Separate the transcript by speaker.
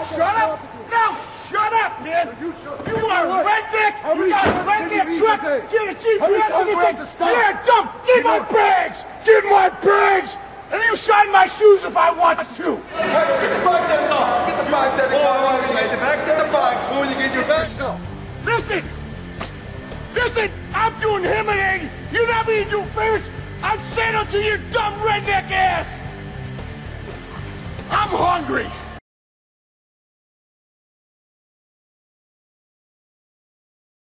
Speaker 1: shut up! No, shut up, man! You are a redneck! You got a redneck truck! Get a GPS in this thing! Here, dump! Get my bags! Get my bags! And you shine my shoes if I want to!
Speaker 2: Get the bags out of Get the bags out of the bags in the bags! When you get your bags out.
Speaker 1: Listen! Listen! I'm doing him an egg! You're not being do favors! I'm sandaled to your dumb redneck ass! I'm hungry!